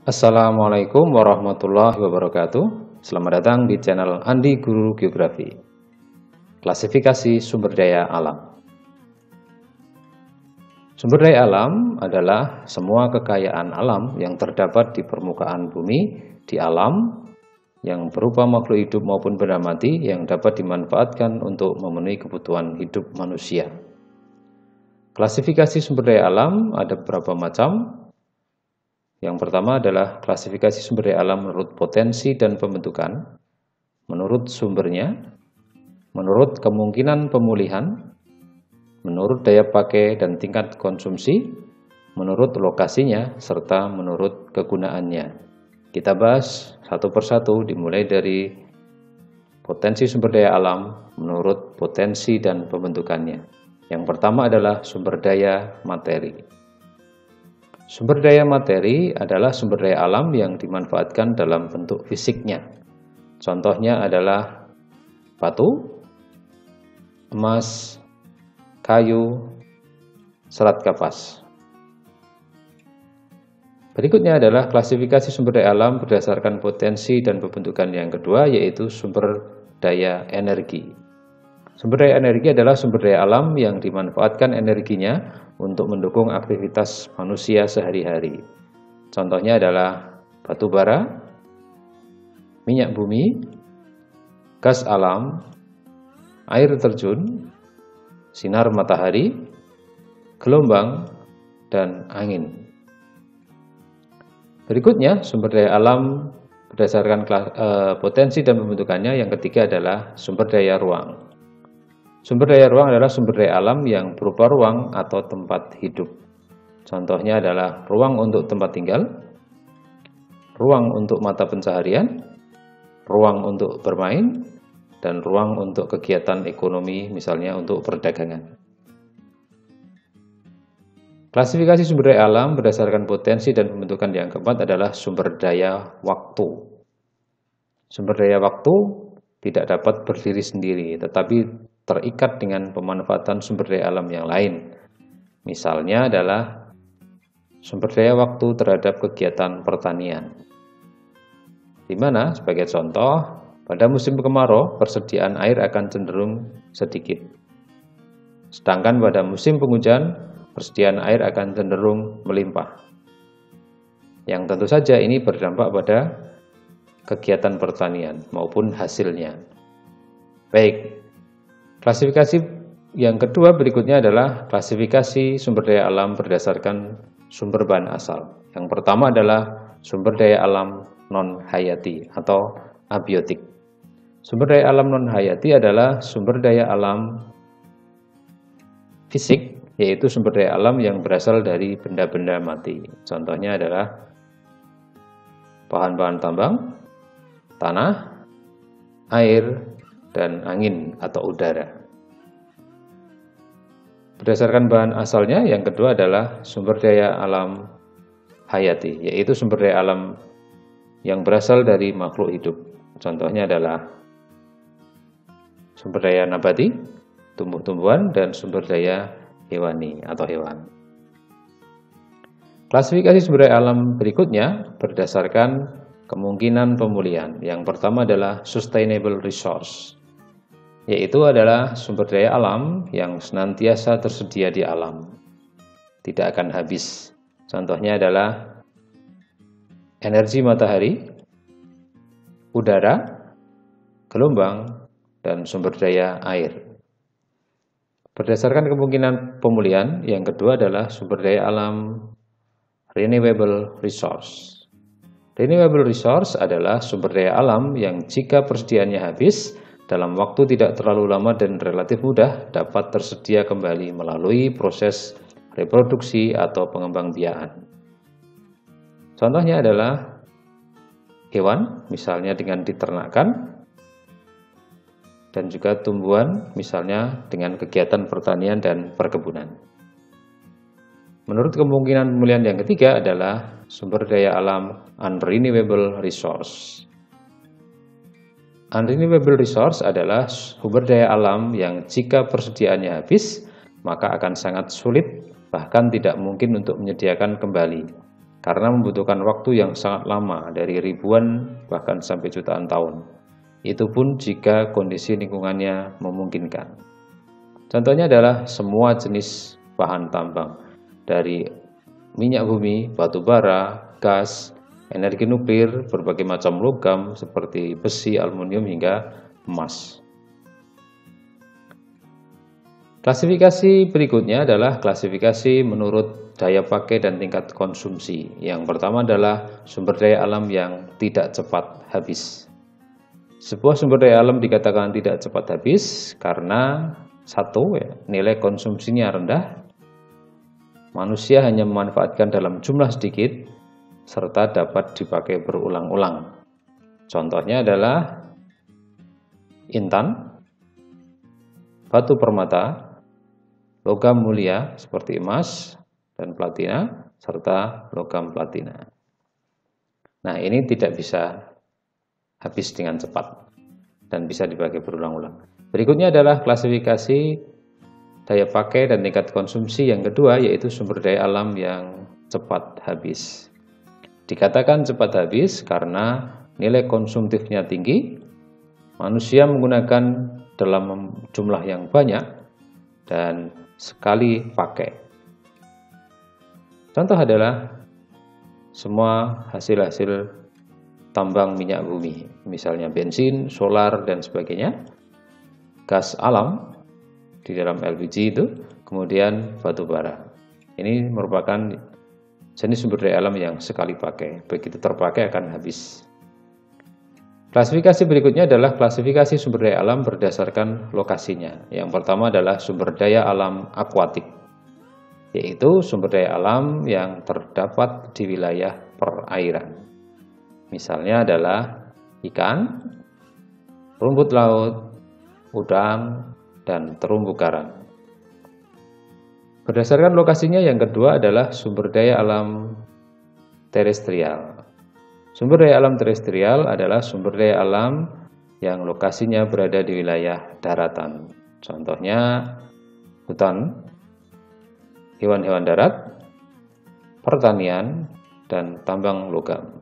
Assalamualaikum warahmatullahi wabarakatuh. Selamat datang di channel Andi Guru Geografi. Klasifikasi sumber daya alam. Sumber daya alam adalah semua kekayaan alam yang terdapat di permukaan bumi, di alam, yang berupa makhluk hidup maupun benda mati yang dapat dimanfaatkan untuk memenuhi kebutuhan hidup manusia. Klasifikasi sumber daya alam ada beberapa macam. Yang pertama adalah klasifikasi sumber daya alam menurut potensi dan pembentukan, menurut sumbernya, menurut kemungkinan pemulihan, menurut daya pakai dan tingkat konsumsi, menurut lokasinya, serta menurut kegunaannya. Kita bahas satu persatu dimulai dari potensi sumber daya alam menurut potensi dan pembentukannya. Yang pertama adalah sumber daya materi. Sumber daya materi adalah sumber daya alam yang dimanfaatkan dalam bentuk fisiknya. Contohnya adalah batu, emas, kayu, serat kapas. Berikutnya adalah klasifikasi sumber daya alam berdasarkan potensi dan pembentukan yang kedua, yaitu sumber daya energi. Sumber daya energi adalah sumber daya alam yang dimanfaatkan energinya untuk mendukung aktivitas manusia sehari-hari. Contohnya adalah batu bara, minyak bumi, gas alam, air terjun, sinar matahari, gelombang, dan angin. Berikutnya, sumber daya alam berdasarkan potensi dan pembentukannya yang ketiga adalah sumber daya ruang. Sumber daya ruang adalah sumber daya alam yang berupa ruang atau tempat hidup. Contohnya adalah ruang untuk tempat tinggal, ruang untuk mata pencaharian, ruang untuk bermain, dan ruang untuk kegiatan ekonomi, misalnya untuk perdagangan. Klasifikasi sumber daya alam berdasarkan potensi dan pembentukan yang keempat adalah sumber daya waktu. Sumber daya waktu tidak dapat berdiri sendiri, tetapi terikat dengan pemanfaatan sumber daya alam yang lain. Misalnya adalah sumber daya waktu terhadap kegiatan pertanian. Di mana, sebagai contoh, pada musim kemarau persediaan air akan cenderung sedikit. Sedangkan pada musim penghujan persediaan air akan cenderung melimpah. Yang tentu saja ini berdampak pada kegiatan pertanian maupun hasilnya. Baik. Klasifikasi yang kedua berikutnya adalah klasifikasi sumber daya alam berdasarkan sumber bahan asal. Yang pertama adalah sumber daya alam non-hayati atau abiotik. Sumber daya alam non-hayati adalah sumber daya alam fisik, yaitu sumber daya alam yang berasal dari benda-benda mati. Contohnya adalah bahan-bahan tambang, tanah, air, dan angin atau udara. Berdasarkan bahan asalnya, yang kedua adalah sumber daya alam hayati, yaitu sumber daya alam yang berasal dari makhluk hidup. Contohnya adalah sumber daya nabati, tumbuh-tumbuhan, dan sumber daya hewani atau hewan. Klasifikasi sumber daya alam berikutnya berdasarkan kemungkinan pemulihan. Yang pertama adalah sustainable resource, yaitu adalah sumber daya alam yang senantiasa tersedia di alam, tidak akan habis. Contohnya adalah energi matahari, udara, gelombang, dan sumber daya air. Berdasarkan kemungkinan pemulihan, yang kedua adalah sumber daya alam renewable resource. Renewable resource adalah sumber daya alam yang jika persediaannya habis, dalam waktu tidak terlalu lama dan relatif mudah dapat tersedia kembali melalui proses reproduksi atau pengembangbiakan. Contohnya adalah hewan, misalnya dengan diternakan, dan juga tumbuhan, misalnya dengan kegiatan pertanian dan perkebunan. Menurut kemungkinan pemulihan yang ketiga adalah sumber daya alam unrenewable resource. Unrenewable resource adalah sumber daya alam yang jika persediaannya habis, maka akan sangat sulit, bahkan tidak mungkin untuk menyediakan kembali. karena membutuhkan waktu yang sangat lama dari ribuan bahkan sampai jutaan tahun. Itu pun jika kondisi lingkungannya memungkinkan. Contohnya adalah semua jenis bahan tambang, dari minyak bumi, batu bara, gas, energi nuklir, berbagai macam logam seperti besi, aluminium hingga emas. Klasifikasi berikutnya adalah klasifikasi menurut daya pakai dan tingkat konsumsi. Yang pertama adalah sumber daya alam yang tidak cepat habis. Sebuah sumber daya alam dikatakan tidak cepat habis karena satu, nilai konsumsinya rendah, manusia hanya memanfaatkan dalam jumlah sedikit, serta dapat dipakai berulang-ulang. Contohnya adalah intan, batu permata, logam mulia seperti emas dan platina, serta logam platina. Nah, ini tidak bisa habis dengan cepat dan bisa dipakai berulang-ulang. Berikutnya adalah klasifikasi daya pakai dan tingkat konsumsi yang kedua, yaitu sumber daya alam yang cepat habis. Dikatakan cepat habis karena nilai konsumtifnya tinggi, manusia menggunakan dalam jumlah yang banyak dan sekali pakai. Contoh adalah semua hasil-hasil tambang minyak bumi, misalnya bensin, solar, dan sebagainya, gas alam di dalam LPG itu, kemudian batu bara. Ini merupakan jenis sumber daya alam yang sekali pakai, begitu terpakai akan habis. Klasifikasi berikutnya adalah klasifikasi sumber daya alam berdasarkan lokasinya. Yang pertama adalah sumber daya alam akuatik, yaitu sumber daya alam yang terdapat di wilayah perairan. Misalnya adalah ikan, rumput laut, udang, dan terumbu karang. Berdasarkan lokasinya yang kedua adalah sumber daya alam terestrial. Sumber daya alam terestrial adalah sumber daya alam yang lokasinya berada di wilayah daratan. Contohnya hutan, hewan-hewan darat, pertanian, dan tambang logam.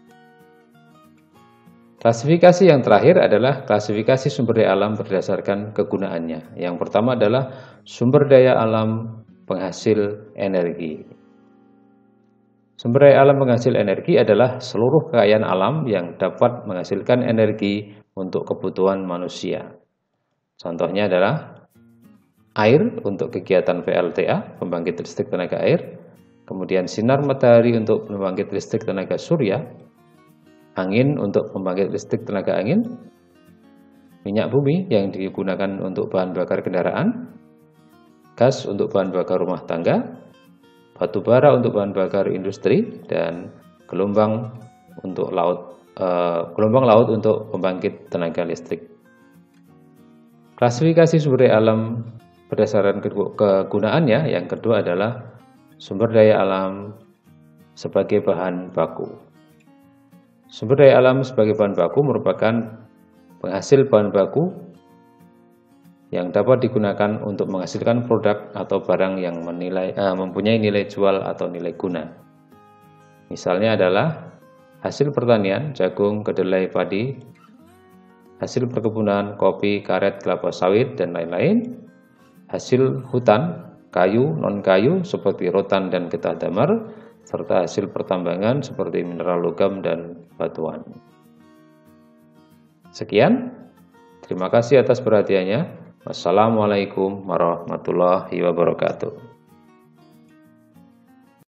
Klasifikasi yang terakhir adalah klasifikasi sumber daya alam berdasarkan kegunaannya. Yang pertama adalah sumber daya alam penghasil energi. Sumber daya alam penghasil energi adalah seluruh kekayaan alam yang dapat menghasilkan energi untuk kebutuhan manusia. Contohnya adalah air untuk kegiatan PLTA, pembangkit listrik tenaga air, kemudian sinar matahari untuk pembangkit listrik tenaga surya, angin untuk pembangkit listrik tenaga angin, minyak bumi yang digunakan untuk bahan bakar kendaraan, gas untuk bahan bakar rumah tangga, batu bara untuk bahan bakar industri, dan gelombang laut untuk pembangkit tenaga listrik. Klasifikasi sumber daya alam berdasarkan kegunaannya yang kedua adalah sumber daya alam sebagai bahan baku. Sumber daya alam sebagai bahan baku merupakan penghasil bahan baku yang dapat digunakan untuk menghasilkan produk atau barang yang mempunyai nilai jual atau nilai guna. Misalnya adalah hasil pertanian, jagung, kedelai, padi, hasil perkebunan, kopi, karet, kelapa sawit, dan lain-lain, hasil hutan, kayu, non-kayu seperti rotan dan getah damar, serta hasil pertambangan seperti mineral logam dan batuan. Sekian, terima kasih atas perhatiannya. Wassalamualaikum warahmatullahi wabarakatuh.